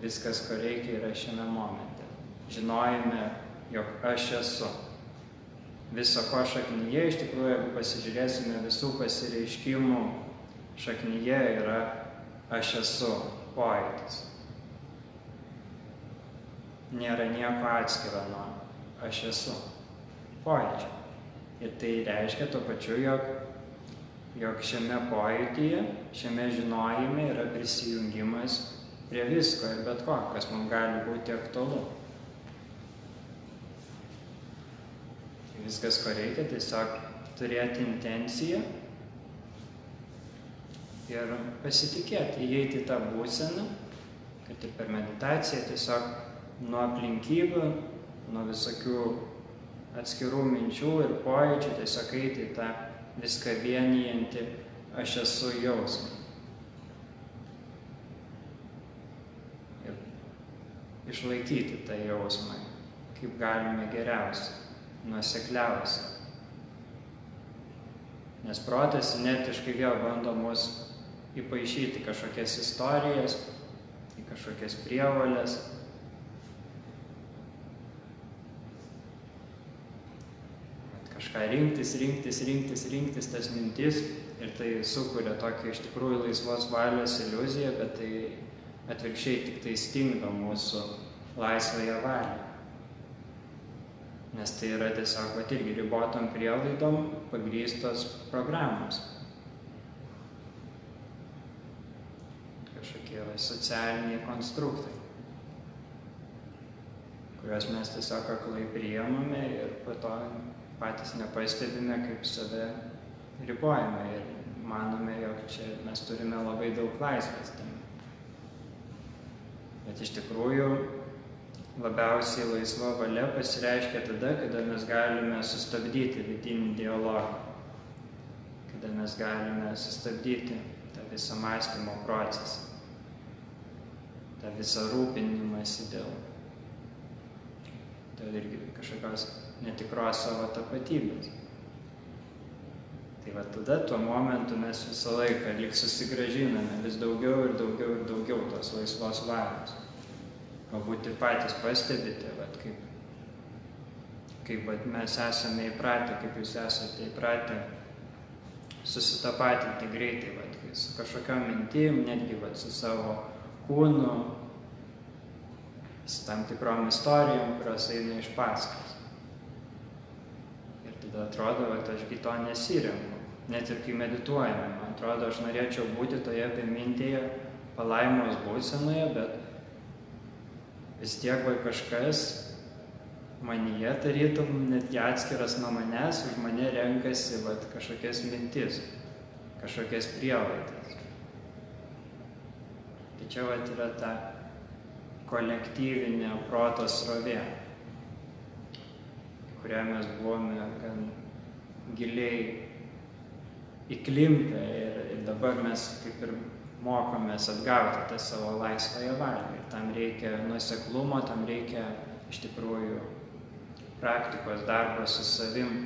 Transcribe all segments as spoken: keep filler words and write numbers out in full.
Viskas, ko reikia, yra šiame momente. Žinojime, jog aš esu. Viso ko šaknyje, iš tikrųjų, jeigu pasižiūrėsime visų pasireiškimų, šaknyje yra aš esu pojūtis. Nėra nieko atskiro nuo aš esu pojūčio. Ir tai reiškia tuo pačiu, jog, jog šiame pojūtyje, šiame žinojime yra prisijungimas prie visko ir bet ko, kas mums gali būti aktualu. Viskas, ko reikia, tiesiog turėti intenciją ir pasitikėti, įeiti į tą būseną, kad ir per meditaciją tiesiog nuo aplinkybių, nuo visokių atskirų minčių ir pojūčių tiesiog eiti į tą viską vienijantį aš esu jausmą. Ir išlaikyti tą jausmą, kaip galime geriausiai, nuosekliausiai. Nes protas inetiškai vėl bando mus įpaišyti kažkokias istorijas, į kažkokias prievolės. Kažką rinktis, rinktis, rinktis, rinktis tas mintis ir tai sukuria tokią iš tikrųjų laisvos valios iliuziją, bet tai atvirkščiai tik tai stingdo mūsų laisvąją valią. Nes tai yra tiesiog vat irgi ribotom prielaidom pagrįstos programos. Kažkokie va, socialiniai konstruktai, kuriuos mes tiesiog aklai priimame ir po to patys nepastebime, kaip save ribojame ir manome, jog čia mes turime labai daug laisvės tam. Bet iš tikrųjų labiausiai laisva valia pasireiškia tada, kada mes galime sustabdyti vidinį dialogą, kada mes galime sustabdyti tą visą mąstymo procesą, tą visą rūpinimąsi dėl, dėl irgi kažkokios netikros savo tapatybės. Tai va tada tuo momentu mes visą laiką lyg susigrąžiname vis daugiau ir daugiau ir daugiau tos laisvos valios. Galbūt ir patys pastebite, vat, kaip, kaip vat, mes esame įpratę, kaip jūs esate įpratę susitapatinti greitai, vat, su kažkokiom mintim, netgi vat, su savo kūnu, su tam tikrom istorijom, kurios eina iš paskos. Ir tada atrodo, vat, ašgi to nesirenku. Net ir kai medituojame, man atrodo, aš norėčiau būti toje bemintėje palaimos būsenoje, bet vis tiek va kažkas manyje tarytum netgi atskiras nuo manęs, už mane renkasi va kažkokias mintis, kažkokias prielaidas. Tai čia va yra ta kolektyvinė proto srovė, kurią mes buvome gan giliai įklimpę ir, ir dabar mes kaip ir mokomės atgauti tą savo laisvąją valią. Ir tam reikia nuoseklumo, tam reikia iš tikrųjų praktikos, darbo su savim.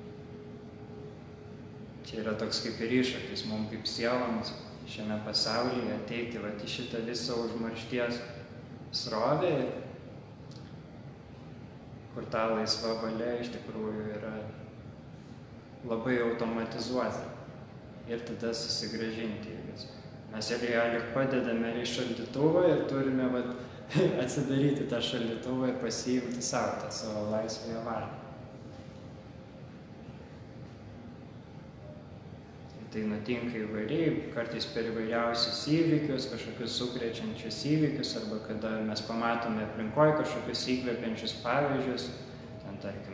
Čia yra toks kaip ir iššūkis mums kaip sieloms šiame pasaulyje ateiti vat, į šitą visą užmaršties srovę, kur ta laisva valia iš tikrųjų yra labai automatizuota ir tada susigrąžinti į viską. Mes ją lyg padedame į šaldytuvą ir turime vat, atsidaryti tą šaldytuvą ir pasiimti savo tą savo laisvąją valią. Tai nutinka įvairiai, kartais per įvairiausius įvykius, kažkokius sukrečiančius įvykius, arba kada mes pamatome aplinkoje kažkokius įkvepiančius pavyzdžius, ten tarkim,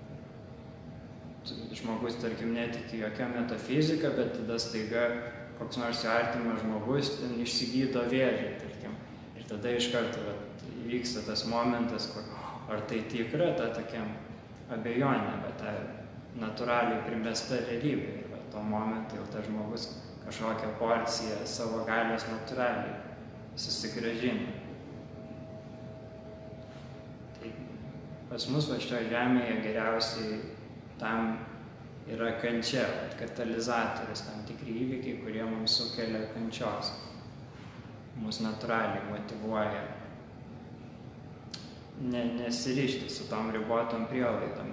žmogus, tarkim, netiki jokia metafizika, bet tada staiga koks nors artimas žmogus ten išsigydo vėžį, tarkim. Ir tada iš karto vat, įvyksta tas momentas, kur ar tai tikra, ta tokia abejonė, bet ta natūraliai primesta realybė. Ir vat, tuo momentu jau tas žmogus kažkokią porciją savo galios natūraliai susigrąžina. Tai pas mus va šitoje žemėje geriausiai tam yra kančia, katalizatorius, tam tikri įvykiai, kurie mums sukelia kančios. mus natūraliai motyvuoja ne, nesirišti su tom ribotom prielaidom.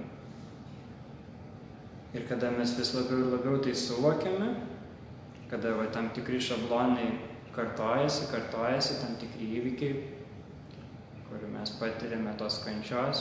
Ir kada mes vis labiau ir labiau tai suvokiame, kada va, tam tikri šablonai kartojasi, kartojasi, tam tikri įvykiai, kur mes patiriame tos kančios,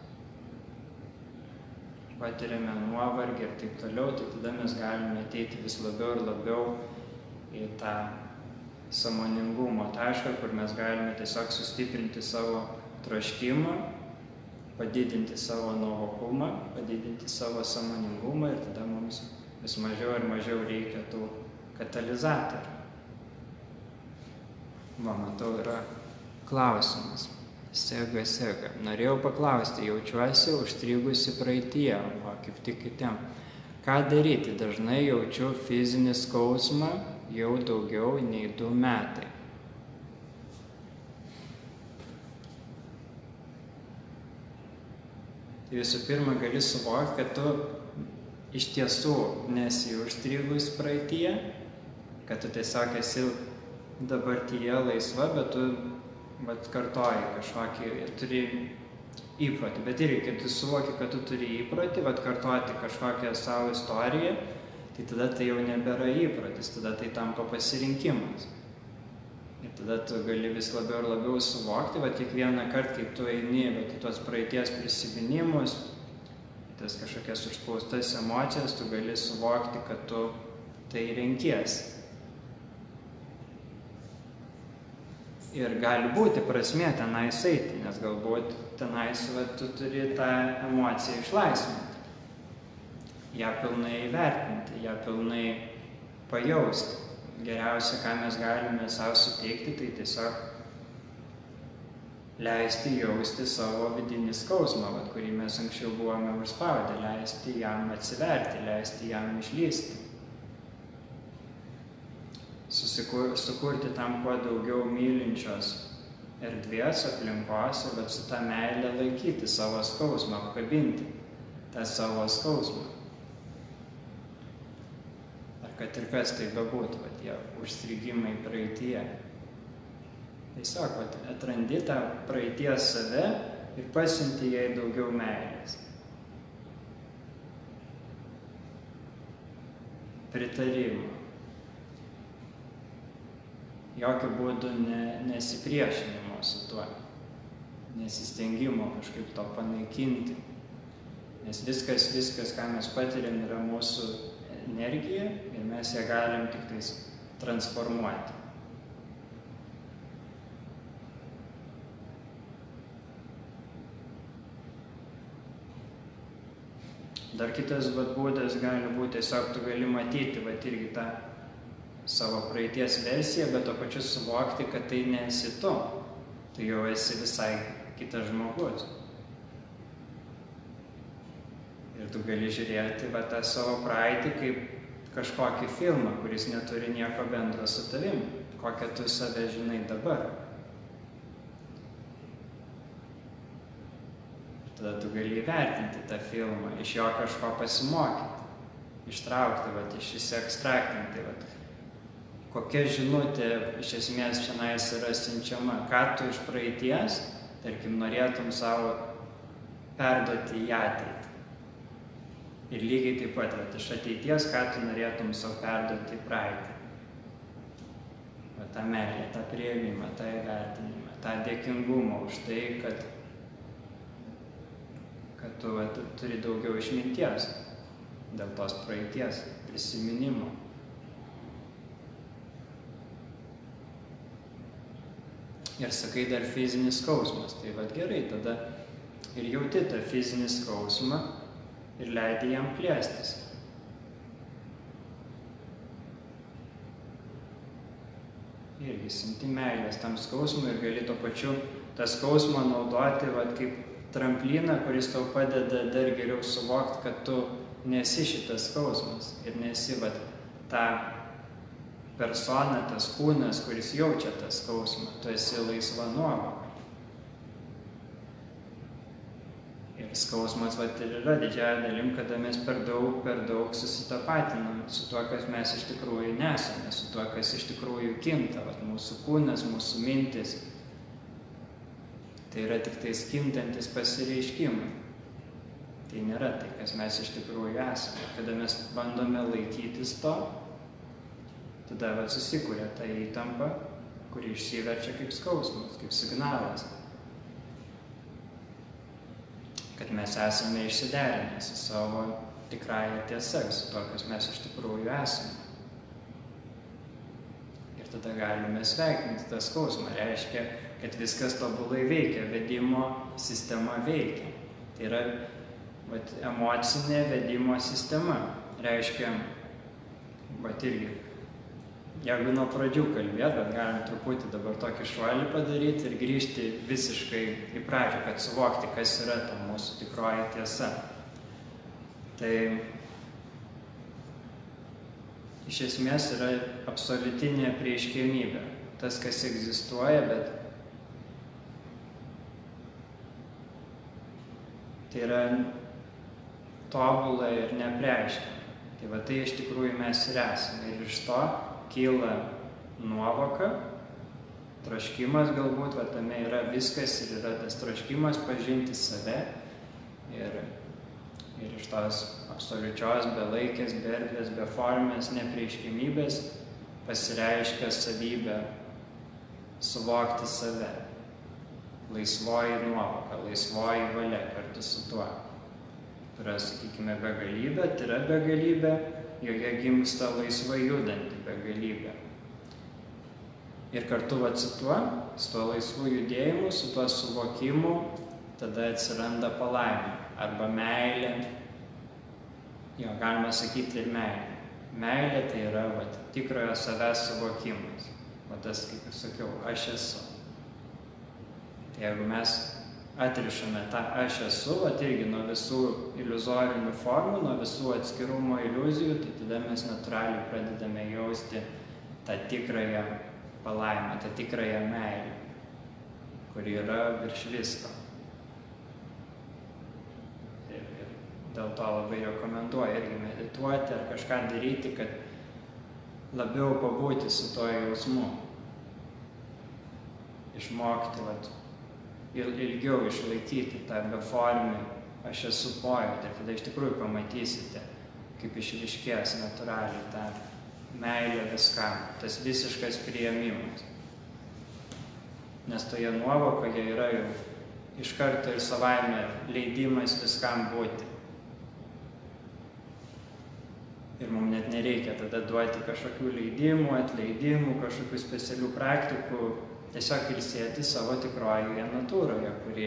patiriame nuovargį ir taip toliau, tai tada mes galime ateiti vis labiau ir labiau į tą sąmoningumo tašką, kur mes galime tiesiog sustiprinti savo troškimą, padidinti savo nuovokumą, padidinti savo sąmoningumą ir tada mums vis mažiau ir mažiau reikia tų katalizatorių. Va, matau, yra klausimas. Sega, sega. Norėjau paklausti, jaučiuosi užstrigusi praeityje, va, kaip tik kitiem. Ką daryti? Dažnai jaučiu fizinį skausmą jau daugiau nei du metai. Tai visų pirma, gali suvokti, kad tu iš tiesų nesi užstrigus praeityje, kad tu tiesiog esi dabartyje laisva, bet tu vat, kartoji kažkokį ir turi įprotį. Bet irgi, kai tu suvoki, kad tu turi įprotį, vat, kartoti kažkokią savo istoriją, tai tada tai jau nebėra įprotis, tada tai tampa pasirinkimas. Ir tada tu gali vis labiau ir labiau suvokti, vat, kiekvieną kartą, kaip tu eini, vat, į tuos praeities prisiminimus, tas kažkokias užspaustas emocijas, tu gali suvokti, kad tu tai renkiesi. Ir gali būti prasmė tenais eiti, nes galbūt tenais va, tu turi tą emociją išlaisvinti, ją pilnai įvertinti, ją pilnai pajausti. Geriausia, ką mes galime savo suteikti, tai tiesiog leisti jausti savo vidinį skausmą, va, kurį mes anksčiau buvome užspaudę, leisti jam atsiverti, leisti jam išlysti. Susikur, sukurti tam kuo daugiau mylinčios erdvės, aplinkos, bet su tą meilę laikyti savo skausmą, apkabinti tą savo skausmą. Ar kad ir kas tai bebūtų, va, tie užstrigimai praeityje. Tiesiog va, atrandi tą praeities save ir pasiunti jai daugiau meilės. Pritarimo. Jokių būdų ne, nesipriešinimo su tuo, nesistengimo kažkaip to panaikinti. Nes viskas, viskas, ką mes patiriam, yra mūsų energija ir mes ją galim tik tais transformuoti. Dar kitas vat, būdas gali būti, tiesiog tu gali matyti vat, irgi tą savo praeities versiją, bet to pačiu suvokti, kad tai nesi tu. Tu jau esi visai kitas žmogus. Ir tu gali žiūrėti va, tą savo praeitį kaip kažkokį filmą, kuris neturi nieko bendro su tavim, kokią tu save žinai dabar. Tada tu gali įvertinti tą filmą, iš jo kažko pasimokyti, ištraukti, va, iš įsiekstraktinti. Va, kokia žinutė iš esmės šiandien yra siunčiama, ką tu iš praeities, tarkim, norėtum savo perduoti į ateitį. Ir lygiai taip pat, vat, iš ateities, ką tu norėtum savo perduoti į praeitį. Va, tą meilę, tą priėmimą, tą įvertinimą, tą dėkingumą už tai, kad, kad tu vat, turi daugiau išminties dėl tos praeities prisiminimo. Ir sakai dar fizinis skausmas, tai vat gerai, tada ir jauti tą fizinį skausmą ir leidi jam plėstis. Irgi simti meilės tam skausmui ir gali to pačiu tą skausmą naudoti vat, kaip trampliną, kuris tau padeda dar geriau suvokti, kad tu nesi šitas skausmas ir nesi vat, tą persona, tas kūnas, kuris jaučia tą skausmą, tu esi laisva nuovoka. Ir skausmas vat ir yra didžiąja dalim, kada mes per daug, per daug susitapatinam su tuo, kas mes iš tikrųjų nesame, su tuo, kas iš tikrųjų kinta, vat mūsų kūnas, mūsų mintis. Tai yra tik tais kintantis pasireiškimai. Tai nėra tai, kas mes iš tikrųjų esame. Kada mes bandome laikytis to, tada vat susikūrė ta įtampa, kuri išsiverčia kaip skausmas, kaip signalas. Kad mes esame išsiderinę su savo tikrąją tiesą, su to, kas mes iš tikrųjų esame. Ir tada galime sveikinti tą skausmą. Reiškia, kad viskas tobulai veikia, vedimo sistema veikia. Tai yra vat, emocinė vedimo sistema. Reiškia, vat irgi, jeigu nuo pradžių kalbėt, bet galim truputį dabar tokį šuolį padaryti ir grįžti visiškai į pradžią, kad suvokti, kas yra ta mūsų tikroji tiesa. Tai iš esmės yra absoliutinė prieškėmybė. Tas, kas egzistuoja, bet tai yra tobula ir neapreiškiama. Tai va tai iš tikrųjų mes ir esame. Ir iš to kyla nuovoka, troškimas galbūt, va tame yra viskas ir yra tas troškimas pažinti save ir, ir iš tos absoliučios, belaikės, beerdvės, beformės, neprieškimybės pasireiškia savybė suvokti save. Laisvoji nuovoka, laisvoji valia kartu su tuo. Tai yra, sakykime, begalybė, tai yra begalybė, joje gimsta laisvai judanti begalybė. Ir kartu va su tuo, su tuo laisvu judėjimu, su tuo suvokimu, tada atsiranda palaima arba meilė. Jo, galima sakyti ir meilė. Meilė tai yra va, tikrojo savęs suvokimas. Va tas, kaip ir sakiau, aš esu. Tai jeigu mes atrišame tą aš esu, vat irgi nuo visų iliuzorinių formų, nuo visų atskirumo iliuzijų, tai tada mes natūraliai pradedame jausti tą tikrąją palaimą, tą tikrąją meilę, kuri yra virš visko. Ir, ir dėl to labai rekomenduoju irgi medituoti ar kažką daryti, kad labiau pabūti su to jausmu. Išmokti, vat, ir ilgiau išlaikyti tą beformį aš esu pojūtį. Ir tada iš tikrųjų pamatysite, kaip išryškės natūraliai tą meilę viskam, tas visiškas priėmimas. Nes toje nuovokoje yra jau iš karto ir savaime leidimas viskam būti. Ir mums net nereikia tada duoti kažkokių leidimų, atleidimų, kažkokių specialių praktikų. Tiesiog ilsėti savo tikrojoje natūroje, kuri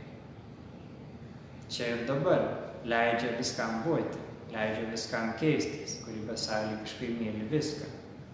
čia ir dabar leidžia viskam būti, leidžia viskam keistis, kuri besąlygiškai myli viską.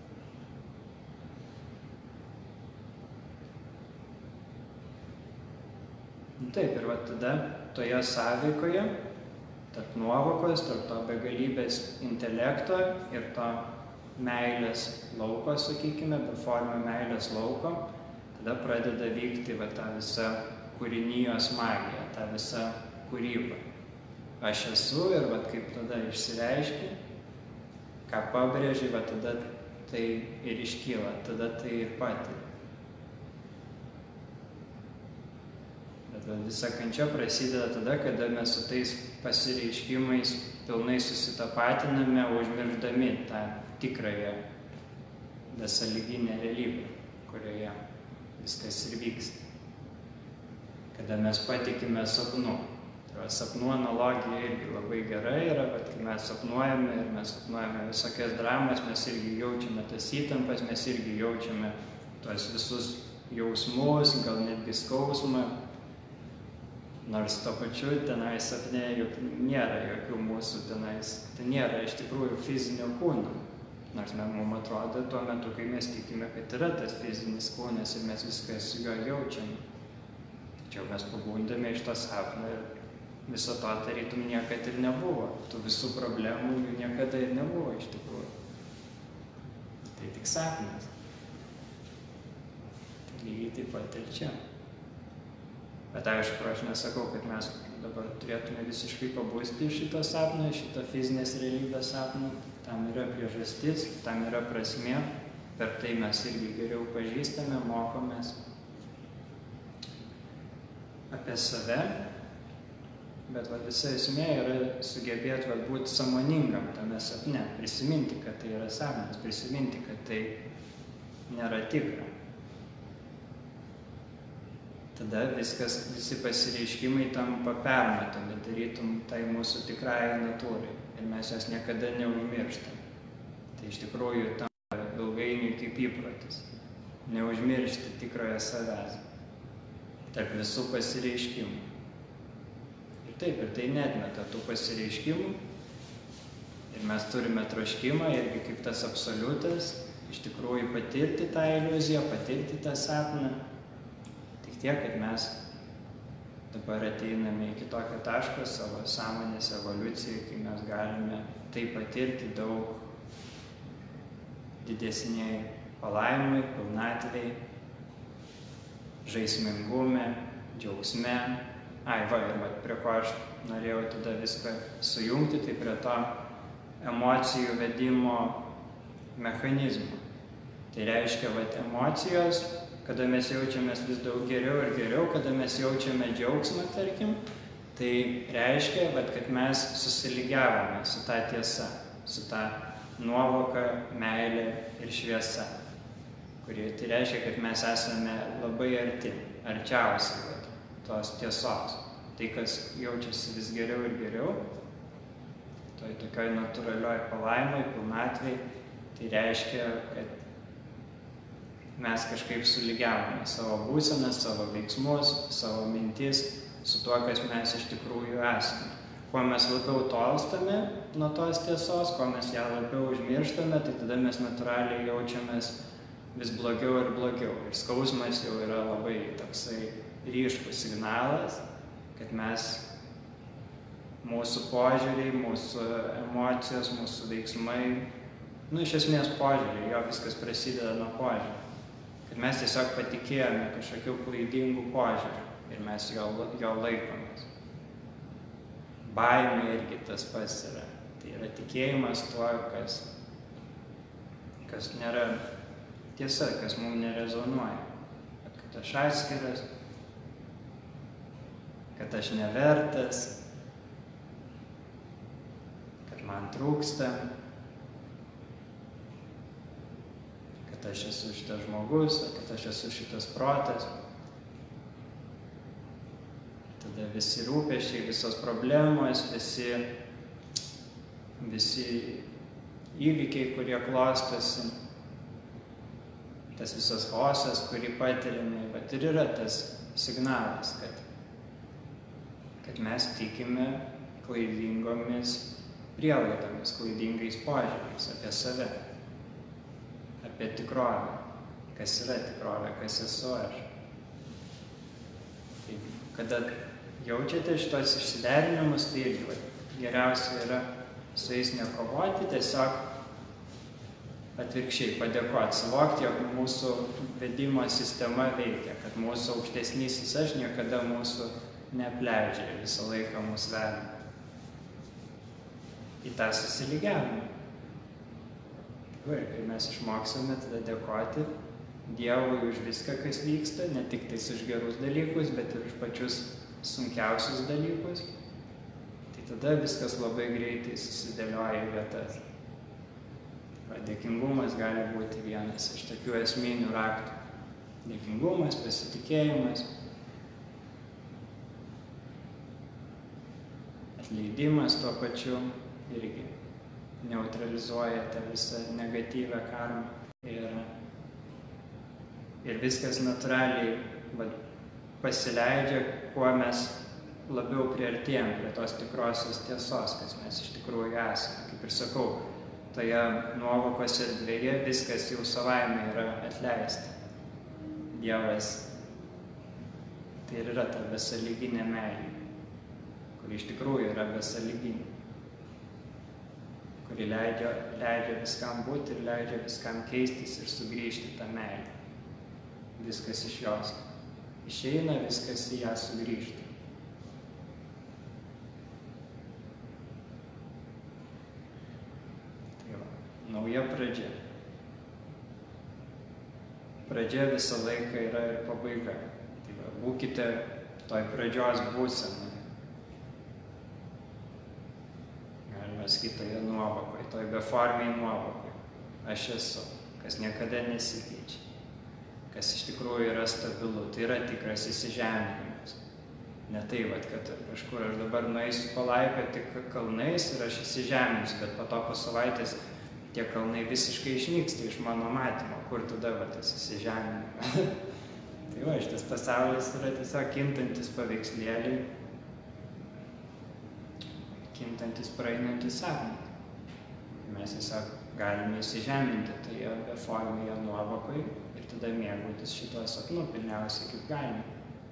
Taip, ir va tada toje sąveikoje, tarp nuovokos, tarp to begalybės intelekto ir to meilės lauko, sakykime, beformio meilės lauko, tada pradeda vykti va, ta visa kūrinijos magija, ta visa kūryba. Aš esu ir va, kaip tada išsireiškia, ką pabrėži, va, tada tai ir iškyla, tada tai ir patiri. Bet va, visa kančia prasideda tada, kada mes su tais pasireiškimais pilnai susitapatiname, užmiršdami tą tikrąją besąlyginę realybę, kurioje viskas ir vyksta. Kada mes patikime sapnu. Tai sapnų analogija irgi labai gera yra, bet kai mes sapnuojame ir mes sapnuojame visokias dramas, mes irgi jaučiame tas įtampas, mes irgi jaučiame tuos visus jausmus, gal netgi skausmą. Nors to pačiu tenai sapne juk nėra jokių mūsų tenais, tai nėra iš tikrųjų fizinio kūno. Nors mums atrodo tuo metu, kai mes tikime, kad yra tas fizinis kūnas ir mes viską su juo jaučiame. Tačiau mes pabundame iš to sapno ir viso to tarytum niekad ir nebuvo. Tų visų problemų jų niekada ir nebuvo iš tikrųjų. Tai tik sapnas. Lygiai taip pat ir čia. Bet aišku, aš nesakau, kad mes dabar turėtume visiškai pabusti iš šito sapno, iš šito fizinės realybės sapno. Tam yra priežastis, tam yra prasmė, per tai mes irgi geriau pažįstame, mokomės apie save. Bet va, visa esmė yra sugebėti va, būti sąmoningam tame sapne, prisiminti, kad tai yra sapnas, prisiminti, kad tai nėra tikra. Tada viskas, visi pasireiškimai tampa permatomi, darytum tai mūsų tikrąją natūrai ir mes jos niekada neužmirštam. Tai iš tikrųjų tampa ilgainiui kaip įprotis, neužmiršti tikrojo savęs tarp visų pasireiškimų. Ir taip, ir tai neatmeta tų pasireiškimų ir mes turime troškimą irgi kaip tas absoliutas, iš tikrųjų patirti tą iliuziją, patirti tą sapną. Tiek, kad mes dabar ateiname į kitokio taško savo sąmonės evoliucijai, kai mes galime tai patirti daug didesniai palaimai, pilnatvei, žaismingume, džiaugsme. Ai, va, ir va, prie ko aš norėjau tada viską sujungti, tai prie to emocijų vedimo mechanizmo. Tai reiškia, va, emocijos, kada mes jaučiamės vis daug geriau ir geriau, kada mes jaučiame džiaugsmą, tarkim, tai reiškia, vat, kad mes susilygiavome su ta tiesa, su ta nuovoka, meilė ir šviesa. Kuri, tai reiškia, kad mes esame labai arti, arčiausiai vat, tos tiesos. Tai, kas jaučiasi vis geriau ir geriau, toj tokioj natūralioj palaimai, pilnatvei, tai reiškia, kad mes kažkaip sulygiavome savo būseną, savo veiksmus, savo mintis su tuo, kas mes iš tikrųjų esame. Kuo mes labiau tolstame nuo tos tiesos, kuo mes ją labiau užmirštame, tai tada mes natūraliai jaučiamės vis blogiau ir blogiau. Ir skausmas jau yra labai toksai ryškus signalas, kad mes, mūsų požiūriai, mūsų emocijos, mūsų veiksmai, nu iš esmės požiūriai, jo viskas prasideda nuo požiūrių. Kad mes tiesiog patikėjome kažkokių klaidingų požiūrių ir mes jo, jo laikomės. Baimė irgi tas pats yra. Tai yra tikėjimas tuo, kas, kas nėra tiesa, kas mums nerezonuoja. Kad aš atskiras, kad aš nevertas, kad man trūksta, kad aš esu šitas žmogus, kad aš esu šitas protas. Tada visi rūpesčiai, visos problemos, visi, visi įvykiai, kurie klostosi, tas visas chaosas, kurį patiriame, bet ir yra tas signalas, kad, kad mes tikime klaidingomis prielaidomis, klaidingais požiūriais apie save. Apie tikrovę, kas yra tikrovė, kas esu aš. Tai, kada jaučiate šitos išsiderinimus, tai irgi geriausia yra su jais nekovoti, tiesiog atvirkščiai padėkoti, suvokti, jog mūsų vedimo sistema veikia, kad mūsų aukštesnysis aš niekada mūsų neapleidžia ir visą laiką mus veda į tą susilygiavimą. Ir kai mes išmoksime tada dėkoti Dievui už viską, kas vyksta, ne tik tais už gerus dalykus, bet ir už pačius sunkiausius dalykus, tai tada viskas labai greitai susidėlioja į vietas. Dėkingumas gali būti vienas iš tokių esminių raktų. Dėkingumas, pasitikėjimas, atleidimas tuo pačiu irgi neutralizuoja tą visą negatyvę karmą ir, ir viskas natūraliai va, pasileidžia, kuo mes labiau priartėjam prie tos tikrosios tiesos, kas mes iš tikrųjų esame. Kaip ir sakau, toje nuovokos erdvėje viskas jau savaime yra atleista. Dievas tai ir yra ta besąlyginė meilė, kuri iš tikrųjų yra besąlyginė, kuri leidžia, leidžia viskam būti ir leidžia viskam keistis ir sugrįžti tą meilę. Viskas iš jos. išeina, viskas į ją sugrįžta. Tai va, nauja pradžia. Pradžia visą laiką yra ir pabaiga. Tai va, būkite toj pradžios būsenai. Galima sakyti, toje nuovokoje, toj beformiai nuovokoje. Aš esu, kas niekada nesikeičia, kas iš tikrųjų yra stabilu. Tai yra tikras įsižeminimas. Ne tai, vat, kad kažkur aš dabar nueisiu palaipę tik kalnais ir aš įsižeminsiu, bet po to po savaitės tie kalnai visiškai išnyksta iš mano matymo, kur tada va, tas įsižeminimas. Tai va, šitas pasaulis yra tiesiog kintantis paveikslėliai, kintantis praeinantis sapnas. Mes tiesiog galime įsižeminti toje beformėje nuovokai ir tada mėgautis šituo sapnu pilniausiai kaip galime.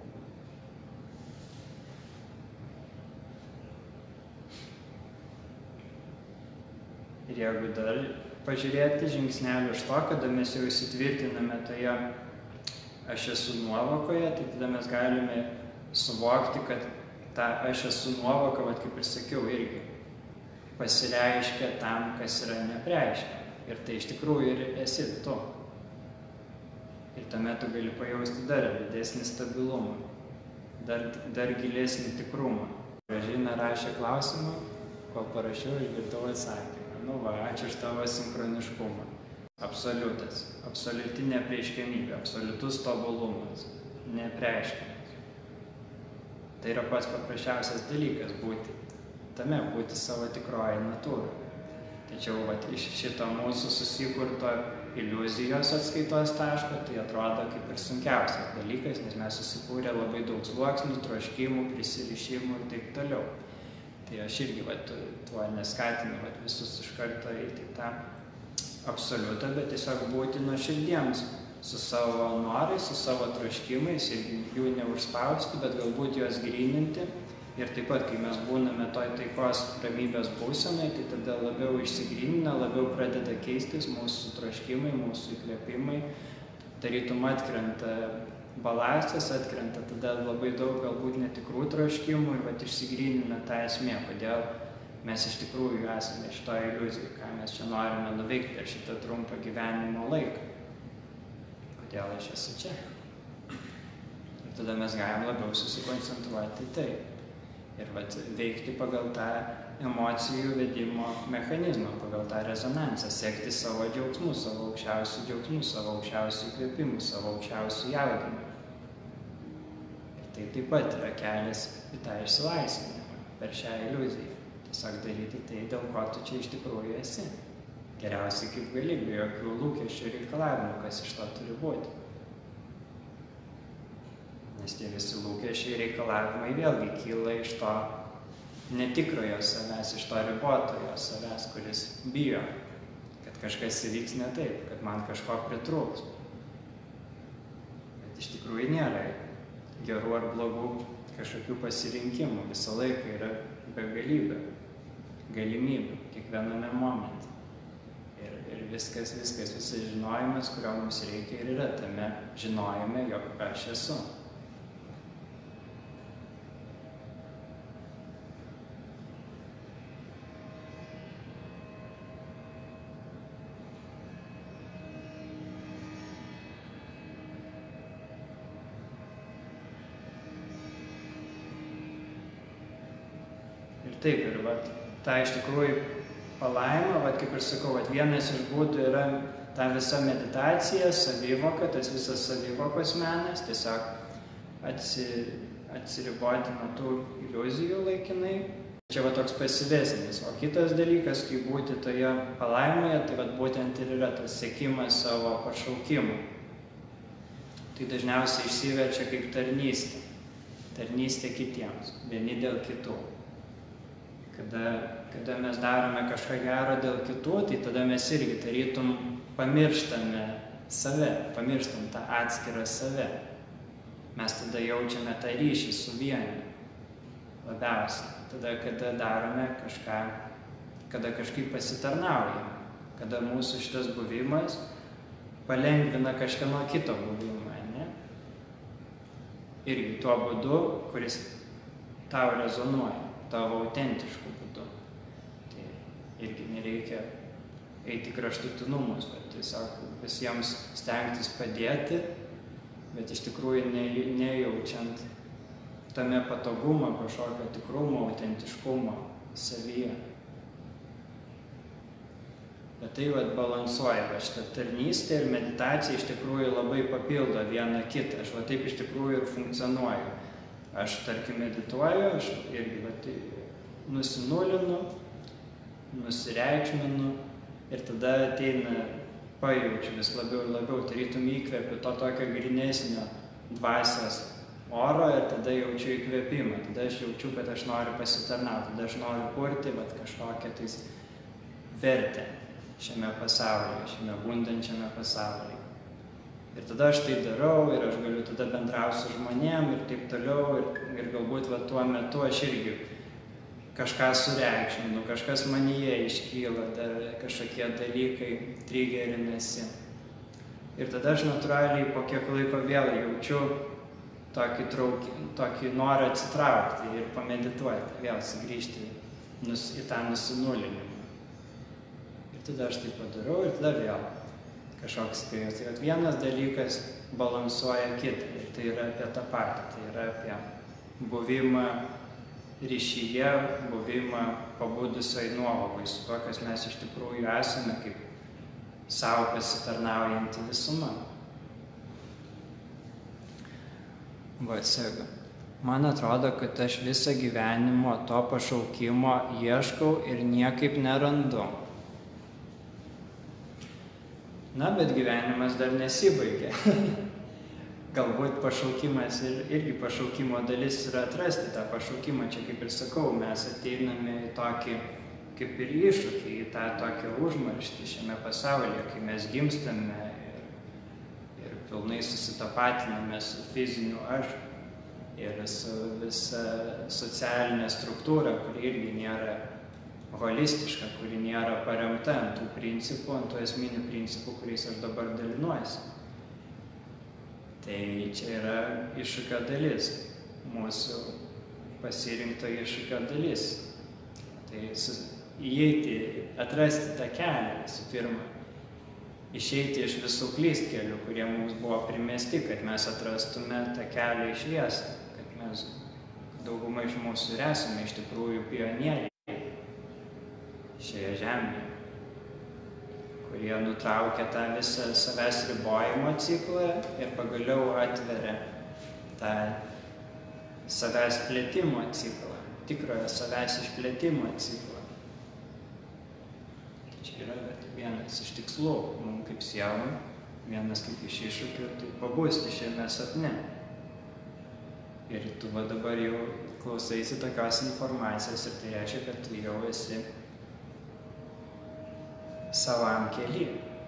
Ir jeigu dar pažiūrėti žingsnelį iš to, kada mes jau įsitvirtiname toje aš esu nuovokoje, tai tada mes galime suvokti, kad ta aš esu nuovoka, vat kaip ir sakiau, irgi pasireiškia tam, kas yra neapreiškia. Ir tai iš tikrųjų ir esi tu. Ir tame tu gali pajausti dar didesnį stabilumą, dar, dar gilesnį tikrumą. Gražina rašė klausimą, kol parašiau, išgirdau atsakymą. Nu va, ačiū už tavo sinchroniškumą. Absoliutas, absoliuti neapreiškiamybė, absoliutus tobulumas, neapreiškiamas. Tai yra pats paprasčiausias dalykas būti tame, būti savo tikroji natūra. Tačiau vat, iš šito mūsų susikurto iliuzijos atskaitos taško, tai atrodo kaip ir sunkiausias dalykas, nes mes susikūrė labai daug sluoksnių, troškimų, prisirišimų ir taip toliau. Tai aš irgi vat, tuo neskatinu vat, visus iš karto eiti tą absoliutą, bet tiesiog būti nuoširdiems su savo norais, su savo troškimais ir jų neužspausti, bet galbūt juos gryninti. Ir taip pat, kai mes būname toj taikos ramybės būsenai, tai tada labiau išsigrynina, labiau pradeda keistis mūsų troškimai, mūsų įkvėpimai. Tarytum atkrenta balastas, atkrenta tada labai daug galbūt netikrų troškimų ir vat išsigrynina tą esmę, kodėl mes iš tikrųjų esame šitoje iliuzijoje, ką mes čia norime nuveikti per šitą trumpą gyvenimo laiką. Kodėl aš esu čia? Ir tada mes galim labiau susikoncentruoti į tai. Ir vat veikti pagal tą emocijų vedimo mechanizmą, pagal tą rezonansą, sekti savo džiaugsmų, savo aukščiausių džiaugsmų, savo aukščiausių įkvėpimų, savo aukščiausių jaudinimų. Ir tai taip pat yra kelias į tą išsilaisvinimą per šią iliuziją. Tiesiog daryti tai, dėl ko tu čia iš tikrųjų esi. Geriausiai kaip gali, be jokių lūkesčių ir reikalavimų, kas iš to turi būti. Nes tie visi lūkesčiai reikalavimai vėlgi kyla iš to netikrojo savęs, iš to ribotojo savęs, kuris bijo, kad kažkas įvyks ne taip, kad man kažko pritrūks. Bet iš tikrųjų nėra gerų ar blogų kažkokių pasirinkimų. Visą laiką yra begalybė, galimybių, kiekviename momente. Ir, ir viskas, viskas, visas žinojimas, kurio mums reikia ir yra tame žinojime, jog aš esu. Ir taip, ir vat, ta iš tikrųjų palaima, vat, kaip ir sakau, vat, vienas iš būdų yra ta visa meditacija, savivoka, tas visas savivokos menas, tiesiog atsi, atsiriboti nuo tų iliuzijų laikinai. Čia va toks pasyvesnis. O kitas dalykas, kai būti toje palaimoje, tai vat, būtent ir yra tas siekimas savo pašaukimų. Tai dažniausiai išsiverčia kaip tarnystė. Tarnystė kitiems, vieni dėl kitų. Kada, kada mes darome kažką gero dėl kitų, tai tada mes irgi tarytum pamirštame save, pamirštam tą atskirą save. Mes tada jaučiame tą ryšį su vieniu labiausiai. Tada, kada darome kažką, kada kažkaip pasitarnaujame, kada mūsų šitas buvimas palengvina kažkieno kito buvimą, ne? irgi tuo būdu, kuris tau rezonuoja, tavo autentišku būdu. Tai irgi nereikia eiti kraštutinumus, bet tiesiog visiems stengtis padėti, bet iš tikrųjų ne, nejaučiant tame patogumo, kažkokio tikrumo, autentiškumo savyje. Bet tai vat balansuoja, va šitą tarnystę ir meditacija iš tikrųjų labai papildo vieną kitą. Aš va taip iš tikrųjų ir funkcionuoju. Aš, tarkim, medituoju, aš irgi va tai nusinulinu, nusireikšminu ir tada ateina, pajaučiu vis labiau ir labiau, tarytum įkvepiu to tokio grynesnio dvasios oro ir tada jaučiu įkvėpimą. Tada aš jaučiu, kad aš noriu pasitarnauti, tada aš noriu kurti vat kažkokią tais vertę šiame pasaulyje, šiame bundančiame pasaulyje. Ir tada aš tai darau ir aš galiu tada bendrauti su žmonėm ir taip toliau ir, ir galbūt va, tuo metu aš irgi kažką sureikšminu, kažkas manyje iškyla, dar kažkokie dalykai trigerinasi. Ir tada aš natūraliai po kiek laiko vėl jaučiu tokį, traukį, tokį norą atsitraukti ir pamedituoti, vėl sugrįžti nus, į tą nusinulinimą. Ir tada aš tai padarau ir tada vėl kažkoks spėjas. Tai vienas dalykas balansuoja kitą ir tai yra apie tą patį, tai yra apie buvimą ryšyje, buvimą pabudusioj nuovokoj su to, kas mes iš tikrųjų esame, kaip savo pasitarnaujantį visumą. Va, sega. Man atrodo, kad aš visą gyvenimo to pašaukimo ieškau ir niekaip nerandu. Na, bet gyvenimas dar nesibaigia. Galbūt pašaukimas ir, irgi pašaukimo dalis yra atrasti tą pašaukimą. Čia, kaip ir sakau, mes ateiname į tokį, kaip ir iššūkį, į tą tokią užmarštį šiame pasaulyje, kai mes gimstame ir, ir pilnai susitapatiname su fiziniu aš ir su visa socialinė struktūra, kuri irgi nėra holistiška, kuri nėra paremta ant tų principų, ant tų esminių principų, kuriais aš dabar dalinuosi. Tai čia yra iššūkio dalis, mūsų pasirinkto iššūkio dalis. Tai įeiti, atrasti tą kelią visų pirma, išeiti iš visų klystkelių, kurie mums buvo primesti, kad mes atrastume tą kelią į šviesą, kad mes, dauguma iš mūsų ir esame iš tikrųjų pionieriai šioje žemėje, kurie nutraukia tą visą savęs ribojimo ciklą ir pagaliau atveria tą savęs plėtimo ciklą, tikrojo savęs išplėtimo ciklą. Tai čia yra vienas iš tikslų, mums kaip sielai, vienas kaip iš iššūkių, tai pabusti šiame sapne. Ir tu va dabar jau klausaisi tokios informacijos ir tai reiškia, kad tu jau esi savam kely.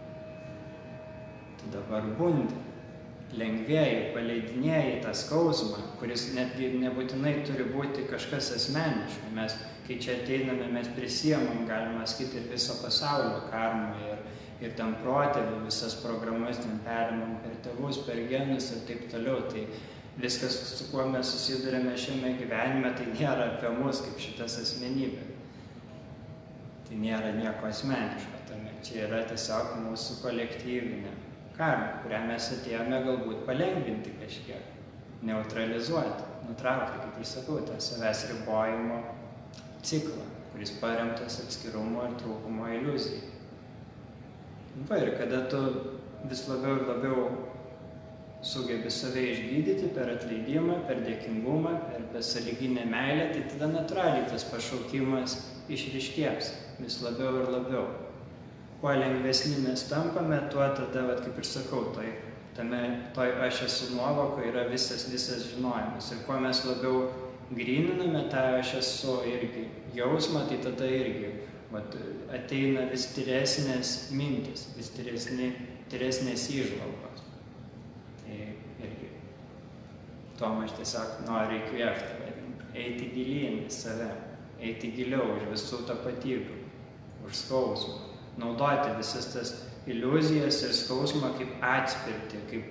Tu dabar bundi, lengvėjai, paleidinėjai tą skausmą, kuris netgi nebūtinai turi būti kažkas asmeniško. Mes, kai čia ateiname, mes prisiemam, galima sakyti, ir viso pasaulio karmą ir, ir ten protėvių visas programas ten perimam per tėvus, per genus ir taip toliau. Tai viskas, su kuo mes susidurėme šiame gyvenime, tai nėra apie mus kaip šitas asmenybė. Tai nėra nieko asmeniško. Čia yra tiesiog mūsų kolektyvinė karma, kurią mes atėjome galbūt palengvinti kažkiek, neutralizuoti, nutraukti, kaip ir sakau, tą savęs ribojimo ciklą, kuris paremtas atskirumo ir trūkumo iliuzijai. Va, ir kada tu vis labiau ir labiau sugebi save išgydyti per atleidimą, per dėkingumą, per besąlyginę meilę, tai tada natūraliai tas pašaukimas išryškės vis labiau ir labiau. Kuo lengvesni mes tampame, tuo tada, vat, kaip ir sakau, toj, tame, toj aš esu nuovoka yra visas, visas žinojimas. Ir kuo mes labiau gryniname tą aš esu irgi jausmą, tai tada irgi vat, ateina vis tyresnės mintis, vis tyresni, tyresnės įžvalgos. Tai irgi tuom aš tiesiog noriu įkvėpti, eiti gilyn į save, eiti giliau už visų tapatybių, už skausmą. Naudoti visas tas iliuzijas ir skausmą kaip atspirtį, kaip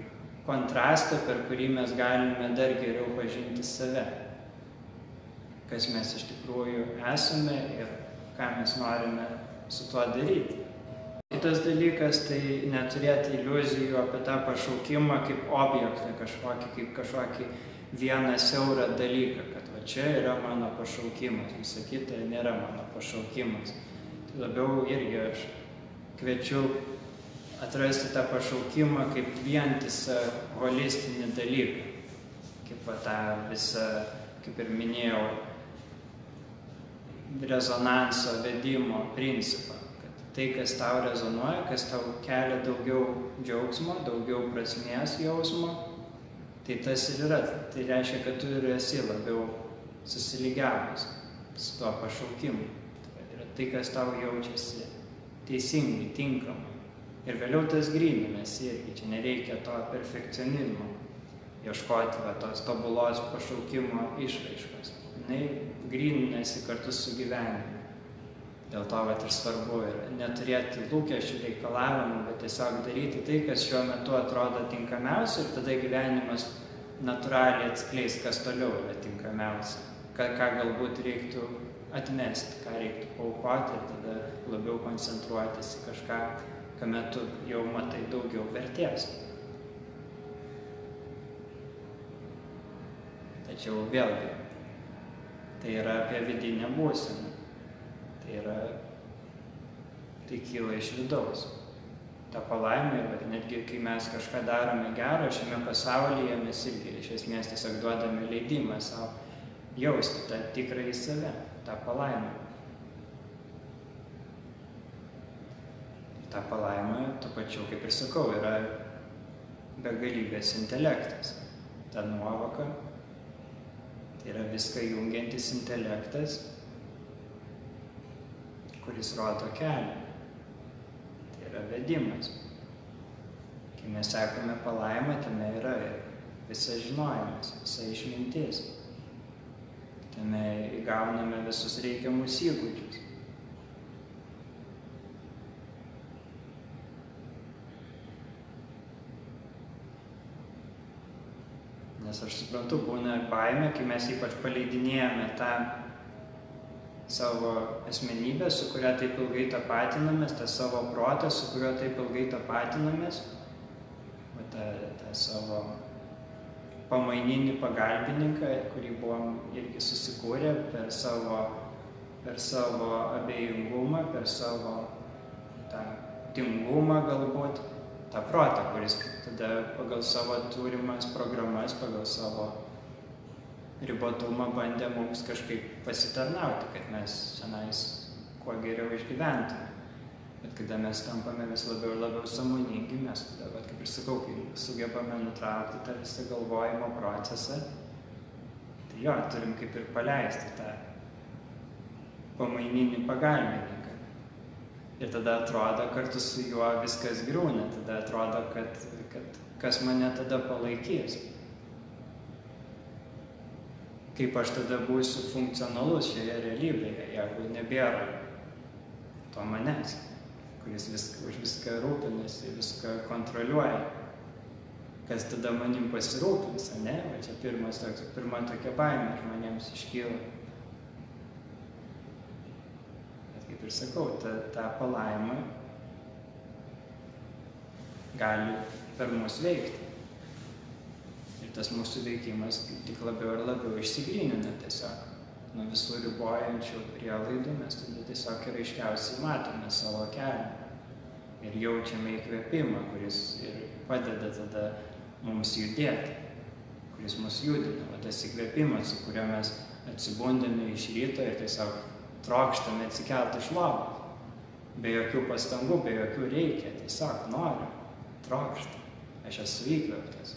kontrastą, per kurį mes galime dar geriau pažinti save, kas mes iš tikrųjų esame ir ką mes norime su tuo daryti. Kitas dalykas, tai neturėti iliuzijų apie tą pašaukimą kaip objektą, kažkokį, kaip kažkokį vieną siaurą dalyką, kad va čia yra mano pašaukimas, visa kita nėra mano pašaukimas. Tai labiau irgi aš kviečiu atrasti tą pašaukimą kaip vientisą holistinį dalyką, kaip va tą visą, kaip ir minėjau, rezonanso vedimo principą. Tai, kas tau rezonuoja, kas tau kelia daugiau džiaugsmo, daugiau prasmės jausmo, tai tas ir yra. Tai reiškia, kad tu ir esi labiau susilygiavęs su tuo pašaukimu. Tai yra tai, kas tau jaučiasi teisingai, tinkamai. Ir vėliau tas gryninasi irgi. Čia nereikia to perfekcionizmo, ieškoti va, tos tobulos pašaukimo išraiškos. Jinai gryninasi kartu su gyvenimu. Dėl to vat, ir svarbu yra neturėti lūkesčių, reikalavimų, bet tiesiog daryti tai, kas šiuo metu atrodo tinkamiausia, ir tada gyvenimas natūraliai atskleis, kas toliau yra tinkamiausia, ką, ką galbūt reiktų atmesti, ką reiktų paaukoti, ir tada labiau koncentruotis į kažką, kame tu jau matai daugiau vertės. Tačiau vėlgi, tai yra apie vidinę būseną. Tai yra, tai kyla iš vidaus. Ta palaimė, bet netgi kai mes kažką darome gero šiame pasaulyje, mes irgi iš esmės tiesiog duodame leidimą savo jausti tą tikrąjį save, tą palaimę. Ta palaimė, tuo pačiu, kaip ir sakau, yra begalybės intelektas. Ta nuovoka, tai yra viską jungiantis intelektas, kuris rodo kelią. Tai yra vedimas. Kai mes sekame palaimą, tame yra visas žinojimas, visa išmintis. Tame įgauname visus reikiamus įgūdžius. Nes aš suprantu, būna baimė, kai mes ypač paleidinėjame tą savo asmenybę, su kuria taip ilgai tapatinamės, tą savo protą, su kuriuo taip ilgai tapatinamės, tą, tą savo pamaininį pagalbininką, kurį buvom irgi susikūrę per savo, per savo abejingumą, per savo tą tingumą galbūt, tą protą, kuris tada pagal savo turimas programas, pagal savo ribotumą bandė mums kažkaip pasitarnauti, kad mes senais kuo geriau išgyventume. Bet kada mes tampame vis labiau ir labiau sąmoningi, mes tada, bet kaip ir sakau, kai sugebame nutraukti tą visą galvojimo procesą, tai jo, turim kaip ir paleisti tą pamaininį pagalbininką. Ir tada atrodo, kartu su juo viskas griūna, tada atrodo, kad, kad kas mane tada palaikys. Kaip aš tada būsiu funkcionalus šioje realybėje, jeigu nebėra to manęs, kuris viską, už viską rūpinasi, viską kontroliuoja. Kas tada manim pasirūpins, ne? Va čia pirmas toks, pirma tokia baimė žmonėms iškyla. Bet kaip ir sakau, ta, ta palaima gali per mus veikti. Ir tas mūsų veikimas tik labiau ir labiau išsigrynina tiesiog. Nuo visų ribojančių prielaidų mes tada tiesiog ir aiškiausiai matome savo kelią. Ir jaučiame įkvėpimą, kuris ir padeda tada mums judėti, kuris mus judina. O tas įkvėpimas, su kuriuo mes atsibundame iš ryto ir tiesiog trokštame atsikelti iš lovos. Be jokių pastangų, be jokių reikia, tiesiog noriu, trokšta. Aš esu įkvėptas.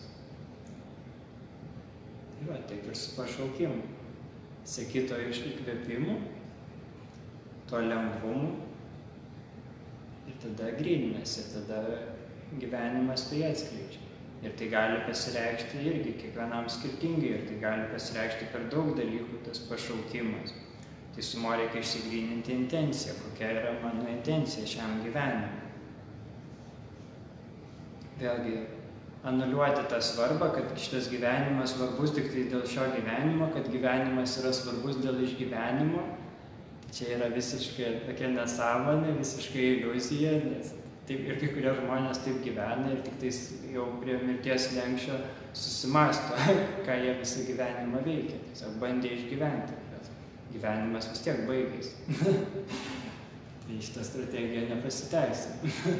Tai va, taip ir su pašaukimu. Seki to iš įkvėpimų, to lengvumų, ir tada gryninasi, ir tada gyvenimas tai atskleidžia. Ir tai gali pasireikšti irgi kiekvienam skirtingai, ir tai gali pasireikšti per daug dalykų tas pašaukimas. Tai su mo reikia išsigryninti intenciją, kokia yra mano intencija šiam gyvenimui. Vėlgi, anuliuoti tą svarbą, kad šitas gyvenimas svarbus tik tai dėl šio gyvenimo, kad gyvenimas yra svarbus dėl išgyvenimo. Čia yra visiškai tokia nesąmonė, visiškai iliuzija, nes taip, ir kai kurie žmonės taip gyvena ir tik tais jau prie mirties slenksčio susimąsto, ką jie visą gyvenimą veikia. Tiesiog bandė išgyventi, bet gyvenimas vis tiek baigėsi. Tai šitą strategiją nepasiteisina.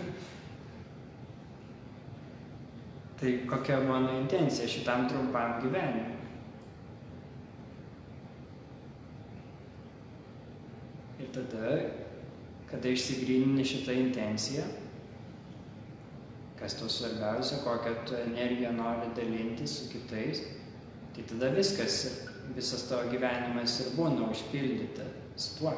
Tai kokia mano intencija šitam trumpam gyvenimui? Ir tada, kada išsigrynini šitą intenciją, kas tau svarbiausia, kokią tu energiją nori dalintis su kitais, tai tada viskas, visas tavo gyvenimas ir būna užpildytas tuo.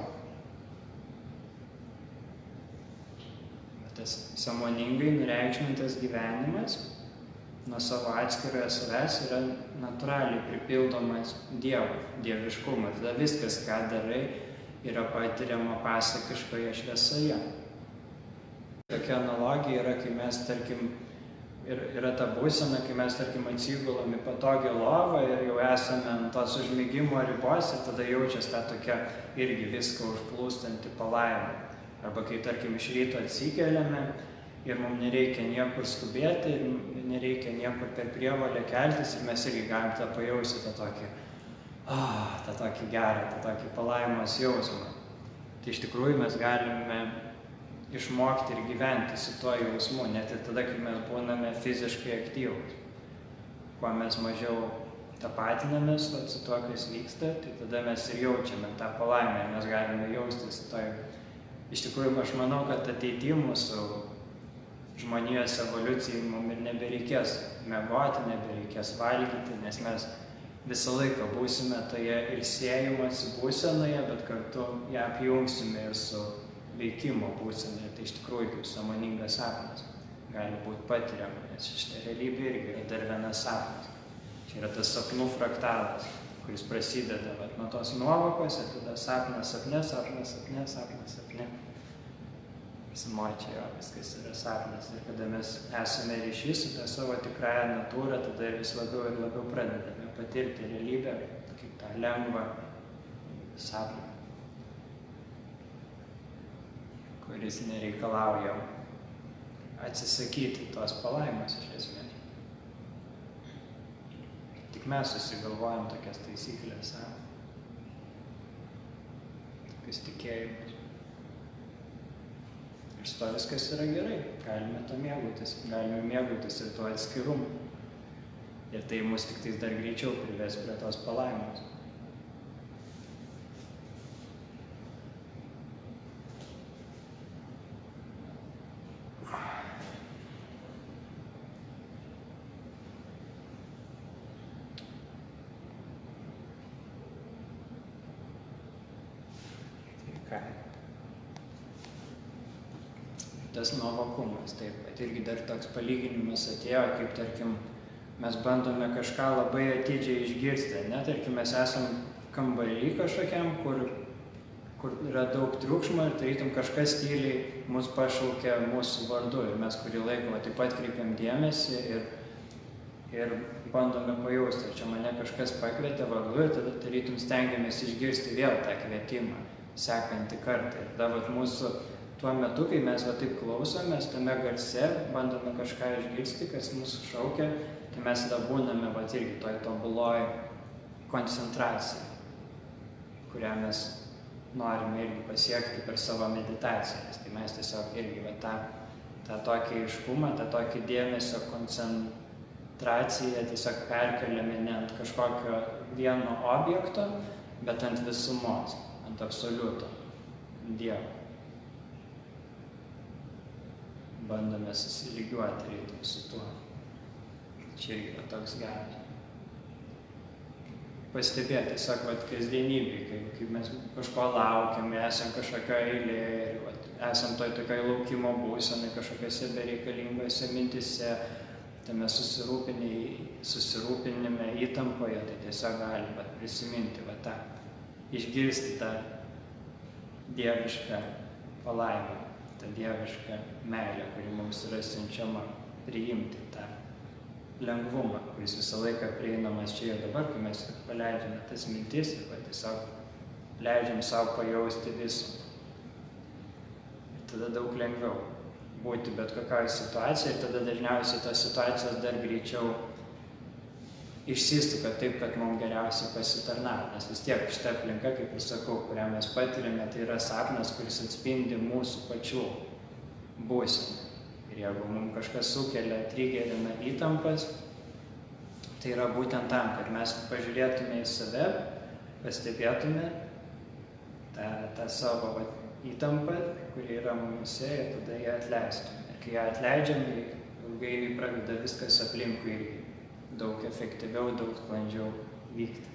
Tas sąmoningai nureikšmintas gyvenimas nuo savo atskirojo savęs yra natūraliai pripildomas Dievo, dieviškumas. Tada viskas, ką darai, yra patiriama pasakiškoje šviesoje. Tokia analogija yra, kai mes, tarkim, ir, yra ta būsena, kai mes, tarkim, atsigulam į patogią lovą ir jau esame ant tos užmigimo ribos ir tada jaučiasi tą tokia irgi viską užplūstanti palaima. Arba kai, tarkim, iš ryto atsikeliame ir mums nereikia niekur skubėti, ir nereikia niekur per prievolę keltis ir mes irgi galim tą pajausti, tą tokį, ah, tą tokį gerą, tą tokį palaimos jausmą. Tai iš tikrųjų mes galime išmokti ir gyventi su tuo jausmu, net ir tada, kai mes būname fiziškai aktyvūs. Kuo mes mažiau tapatinamės su tuo, kas vyksta, tai tada mes ir jaučiame tą palaimę ir mes galime jaustis toj. Iš tikrųjų, aš manau, kad ateityje mūsų žmonijos evoliucijai mums ir nebereikės miegoti, nebereikės valgyti, nes mes visą laiką būsime toje ilsėjimosi būsenoje, bet kartu ją apjungsime ir su veikimo būsenoje. Tai iš tikrųjų kaip sąmoningas sapnas gali būti patiriama, nes šitą realybę irgi yra dar vienas sapnas. Čia yra tas sapnų fraktalas, kuris prasideda vat, nuo tos nuovokos ir tada sapnas, sapne, sapnas, sapne, sapnas, sapne. Pasimočia, jo, viskas yra sapnas. Ir kada mes esame ryšys su tą savo tikrąją natūrą, tada vis labiau ir labiau pradedame patirti realybę kaip tą lengvą sapną, kuris nereikalauja atsisakyti tos palaimos iš esmės. Tik mes susigalvojam tokias taisyklės, tokius tikėjimus. Ir su to viskas yra gerai, galime to mėgautis, galime mėgautis ir tuo atskirumu. Ir tai mus tik tais dar greičiau prives prie tos palaimos. Tas nuovokumas, taip, bet irgi dar toks palyginimas atėjo, kaip, tarkim, mes bandome kažką labai atidžiai išgirsti, ne, tarkim, mes esam kambarį kažkokiam, kur, kur yra daug triukšmo ir tarytum kažkas tyliai mus pašaukia mūsų vardu ir mes kurį laiką taip pat kreipiam dėmesį ir, ir bandome pajausti, ar čia mane kažkas pakvietė vardu ir tada tarytum stengiamės išgirsti vėl tą kvietimą sekantį kartą. Ir tada vat, mūsų tuo metu, kai mes va taip klausomės, tame garse, bandome kažką išgirsti, kas mūsų šaukia, tai mes tada būname va irgi toj tobuloj koncentracijai, kurią mes norime irgi pasiekti per savo meditacijas. Tai mes tiesiog irgi va tą, tą tokį aiškumą, tą tokį dėmesio koncentraciją tiesiog perkeliame ne ant kažkokio vieno objekto, bet ant visumos, ant absoliuto, Dievo. Bandome susilygiuoti reitum su tuo. Čia irgi yra toks geras. Pastebėti, tiesiog, vat, kasdienybėj, kai, kai mes kažko laukiam, esam kažkokio eilėje ir vat, esam toj tokioj laukimo būsenai, kažkokiose bereikalingose mintise, tame susirūpinime, įtampoje, tai tiesiog galim vat, prisiminti vat, tą, išgirsti tą dievišką palaimą, tą dievišką meilę, kuri mums yra siunčiama, priimti tą lengvumą, kuris visą laiką prieinamas čia ir dabar, kai mes paleidžiame tas mintis ir tiesiog leidžiam savo pajausti visą. Ir tada daug lengviau būti bet kokioj situacijai ir tada dažniausiai tos situacijos dar greičiau išsisuka taip, kad mums geriausiai pasitarnauja. Nes vis tiek šita aplinka, kaip ir sakau, kurią mes patiriame, tai yra sapnas, kuris atspindi mūsų pačių būseną. Ir jeigu mums kažkas sukelia, trigerina įtampas, tai yra būtent tam, kad mes pažiūrėtume į save, pastebėtume tą, tą savo va, įtampą, kuri yra mumise ir tada ją atleistume. Kai ją atleidžiame, ilgainiui pradeda viskas aplinkui daug efektyviau, daug sklandžiau vykti.